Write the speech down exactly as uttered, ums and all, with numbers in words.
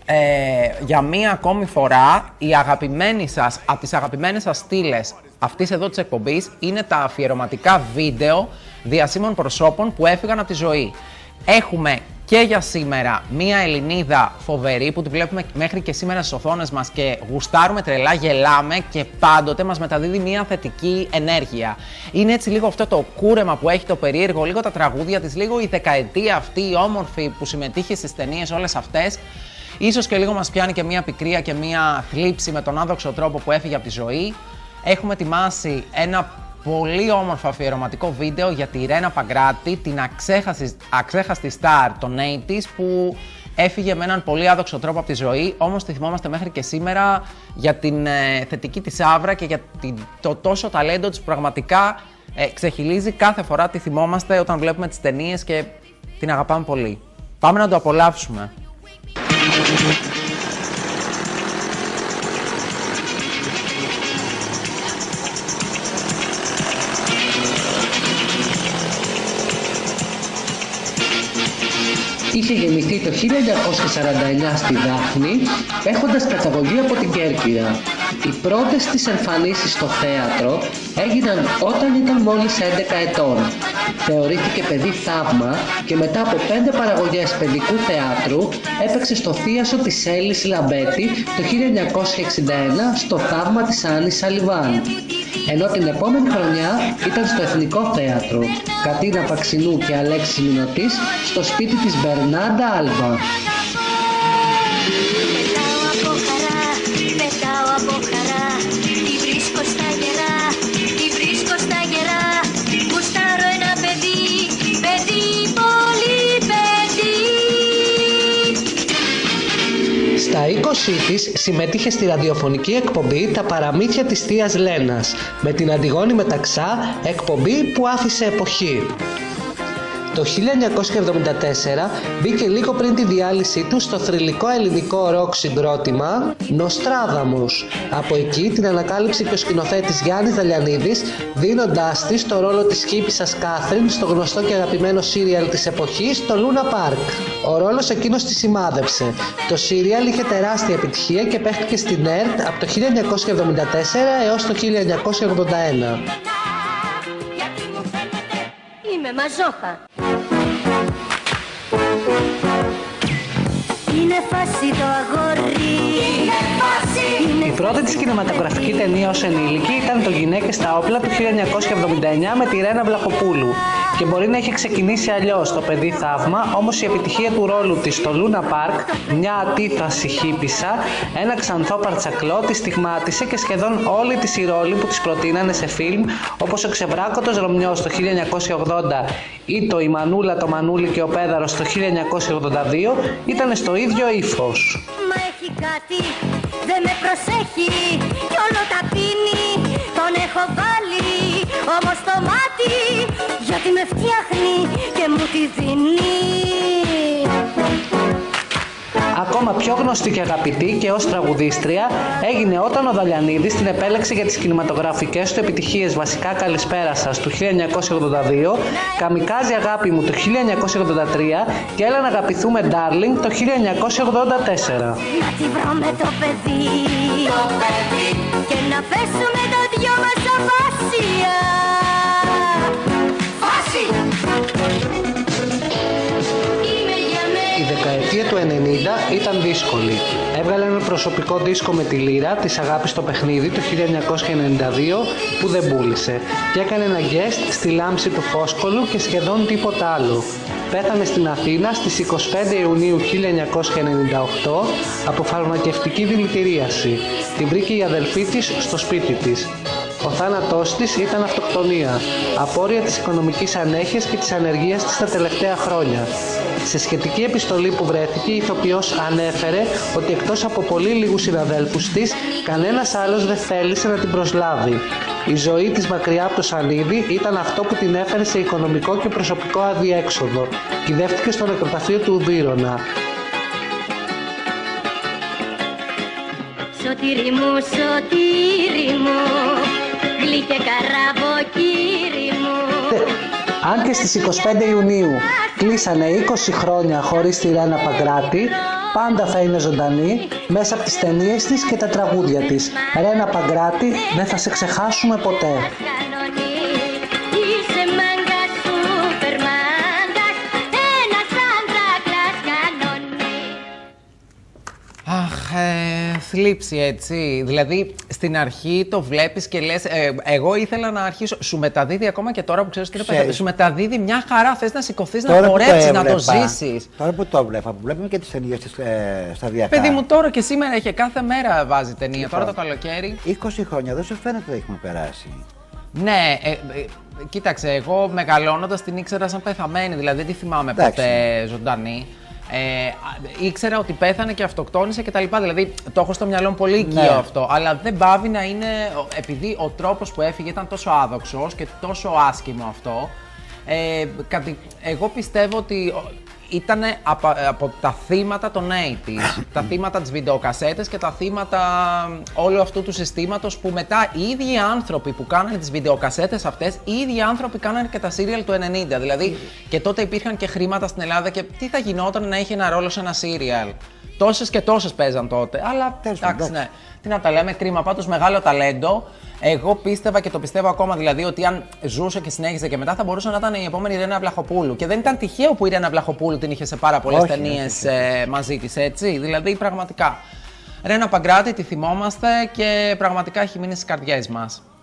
ε, για μία ακόμη φορά η αγαπημένη σας, από τις αγαπημένες σας στήλες αυτής εδώ της εκπομπής είναι τα αφιερωματικά βίντεο διασύμων προσώπων που έφυγαν από τη ζωή. Έχουμε και για σήμερα μία Ελληνίδα φοβερή που τη βλέπουμε μέχρι και σήμερα στις οθόνες μας και γουστάρουμε τρελά, γελάμε και πάντοτε μας μεταδίδει μία θετική ενέργεια. Είναι έτσι λίγο αυτό το κούρεμα που έχει το περίεργο, λίγο τα τραγούδια της, λίγο η δεκαετία αυτή η όμορφη που συμμετείχε στις ταινίες όλες αυτές. Ίσως και λίγο μας πιάνει και μία πικρία και μία θλίψη με τον άδοξο τρόπο που έφυγε από τη ζωή. Έχουμε ετοιμάσει ένα πολύ όμορφο αφιερωματικό βίντεο για τη Ρένα Παγκράτη, την αξέχαστη, αξέχαστη στάρ των ογδόντα που έφυγε με έναν πολύ άδοξο τρόπο από τη ζωή, όμως τη θυμόμαστε μέχρι και σήμερα για την ε, θετική της άβρα και για την, το τόσο ταλέντο της που πραγματικά ε, ξεχυλίζει κάθε φορά τη θυμόμαστε όταν βλέπουμε τις ταινίες και την αγαπάμε πολύ. Πάμε να το απολαύσουμε. Είχε γεννηθεί το χίλια εννιακόσια σαράντα εννιά στη Δάφνη, έχοντας καταγωγή από την Κέρκυρα. Οι πρώτες της εμφανίσεις στο θέατρο έγιναν όταν ήταν μόλις έντεκα ετών. Θεωρήθηκε παιδί θαύμα και μετά από πέντε παραγωγές παιδικού θεάτρου έπαιξε στο θίασο της Έλλης Λαμπέτη το χίλια εννιακόσια εξήντα ένα στο Θαύμα της Άννης Σαλιβάν. Ενώ την επόμενη χρονιά ήταν στο Εθνικό Θέατρο, Κατίνα Παξινού και Αλέξης Μινωτής στο σπίτι της Μπερνάντα Άλβα. Στα είκοσι της συμμετείχε στη ραδιοφωνική εκπομπή «Τα παραμύθια της θείας Λένας» με την Αντιγόνη Μεταξά, εκπομπή που άφησε εποχή. Το χίλια εννιακόσια εβδομήντα τέσσερα μπήκε λίγο πριν τη διάλυσή του στο θρυλικό ελληνικό ροκ συγκρότημα Νοστράδαμους. Από εκεί την ανακάλυψε και ο σκηνοθέτης Γιάννης Δαλιανίδης, δίνοντάς της το ρόλο της χίπισσας Κάθριν στο γνωστό και αγαπημένο σύριαλ της εποχής, το Λούνα Πάρκ. Ο ρόλος εκείνος τη σημάδεψε. Το σύριαλ είχε τεράστια επιτυχία και παίχτηκε στην ΕΡΤ από το χίλια εννιακόσια εβδομήντα τέσσερα έως το χίλια εννιακόσια ογδόντα ένα. Είμαι μαζόχα. Είναι φάση το αγόρι. Είναι φάση. Η πρώτη της κινηματογραφική ταινία ως ενήλικη ήταν το «Γυναίκες στα όπλα» του χίλια εννιακόσια εβδομήντα εννιά με τη Ρένα Βλαχοπούλου. Και μπορεί να είχε ξεκινήσει αλλιώς το παιδί θαύμα, όμως η επιτυχία του ρόλου της στο Λούνα Πάρκ, μια ατίθαση χίπισσα, ένα ξανθό παρτσακλό, τη στιγμάτισε και σχεδόν όλοι τις οι ρόλοι που της προτείνανε σε φιλμ, όπως ο Ξεβράκωτος Ρωμιός το χίλια εννιακόσια ογδόντα ή το «Η Μανούλα, το Μανούλι και ο Πέδαρος» το χίλια εννιακόσια ογδόντα δύο, ήταν στο ίδιο ύφος. Μα έχει κάτι, δεν με προσέχει κι όλο τα πίνει, τον έχω βάλει όμως το μάτι, γιατί με φτιάχνει και μου τη δίνει. Ακόμα πιο γνωστή και αγαπητή και ως τραγουδίστρια έγινε όταν ο Δαλιανίδης την επέλεξε για τις κινηματογραφικές του επιτυχίες «Βασικά καλησπέρα σας» του χίλια εννιακόσια ογδόντα δύο, «Καμικάζι αγάπη μου» του χίλια εννιακόσια ογδόντα τρία και «Έλα να αγαπηθούμε Darling» το χίλια εννιακόσια ογδόντα τέσσερα. Να τη βρω με το παιδί, το παιδί και να πέσουμε τα δυο μας απάσια. Φάση! Η δεκαετία του ενενήντα ήταν δύσκολη. Έβγαλε ένα προσωπικό δίσκο με τη Λύρα της Αγάπης στο παιχνίδι το χίλια εννιακόσια ενενήντα δύο που δεν πούλησε και έκανε ένα guest στη Λάμψη του Φόσκολου και σχεδόν τίποτα άλλο. Πέθανε στην Αθήνα στις είκοσι πέντε Ιουνίου χίλια εννιακόσια ενενήντα οκτώ από φαρμακευτική δηλητηρίαση. Την βρήκε η αδελφή της στο σπίτι της. Ο θάνατός της ήταν αυτοκτονία, απόρρια της οικονομικής ανέχειας και της ανεργίας της τα τελευταία χρόνια. Σε σχετική επιστολή που βρέθηκε, η ηθοποιός ανέφερε ότι εκτός από πολύ λίγους συναδέλφους της, κανένας άλλος δεν θέλησε να την προσλάβει. Η ζωή της μακριά από το σανίδι ήταν αυτό που την έφερε σε οικονομικό και προσωπικό αδιέξοδο. Κυδεύτηκε στο νεκροταφείο του Ουδύρωνα. Σωτήρι μου, σωτήρι μου, γλυκέ καραβοκύρι μου. Αν και στις είκοσι πέντε Ιουνίου κλείσανε είκοσι χρόνια χωρίς τη Ρένα Παγκράτη, πάντα θα είναι ζωντανή μέσα από τις ταινίες της και τα τραγούδια της. Ρένα Παγκράτη, δεν θα σε ξεχάσουμε ποτέ. Αχ, ε, θλίψη έτσι. Δηλαδή, στην αρχή το βλέπεις και λες, ε, εγώ ήθελα να αρχίσω. Σου μεταδίδει ακόμα και τώρα που ξέρεις τι είναι παιδί. Σου μεταδίδει μια χαρά. Θες να σηκωθείς, να χορέψεις, να το ζήσεις. Τώρα που το βλέπα, που βλέπουμε και τις ταινίες της ε, σταδιακά. Παιδί μου, τώρα και σήμερα έχει κάθε μέρα βάζει ταινία. Λοιπόν, τώρα το καλοκαίρι. είκοσι χρόνια δεν σου φαίνεται ότι έχουμε περάσει. Ναι, ε, ε, κοίταξε, εγώ μεγαλώνοντας την ήξερα σαν πεθαμένη. Δηλαδή, δεν τη θυμάμαι ποτέ ζωντανή. Ε, ήξερα ότι πέθανε και αυτοκτόνησε και τα λοιπά. Δηλαδή το έχω στο μυαλό μου πολύ οικείο, ναι, αυτό. Αλλά δεν πάβει να είναι. Επειδή ο τρόπος που έφυγε ήταν τόσο άδοξος και τόσο άσχημο αυτό. Ε, κατη, εγώ πιστεύω ότι ήταν από, από τα θύματα των ογδόντα, τα θύματα της βιντεοκασέτες και τα θύματα όλου αυτού του συστήματος που μετά οι ίδιοι άνθρωποι που κάνανε τις βιντεοκασέτες αυτές, οι ίδιοι άνθρωποι κάνανε και τα σύριαλ του ενενήντα. Δηλαδή και τότε υπήρχαν και χρήματα στην Ελλάδα και τι θα γινόταν να έχει ένα ρόλο σε ένα σύριαλ. Τόσες και τόσες παίζαν τότε, αλλά εντάξει, ναι. Τι να τα λέμε, κρίμα, πάντως μεγάλο ταλέντο. Εγώ πίστευα και το πιστεύω ακόμα δηλαδή ότι αν ζούσε και συνέχιζε και μετά θα μπορούσε να ήταν η επόμενη Ρένα Βλαχοπούλου. Και δεν ήταν τυχαίο που η Ρένα Βλαχοπούλου την είχε σε πάρα πολλές ταινίες ε, μαζί της, έτσι. Δηλαδή πραγματικά. Ρένα Παγκράτη, τη θυμόμαστε και πραγματικά έχει μείνει στις καρδιές μας.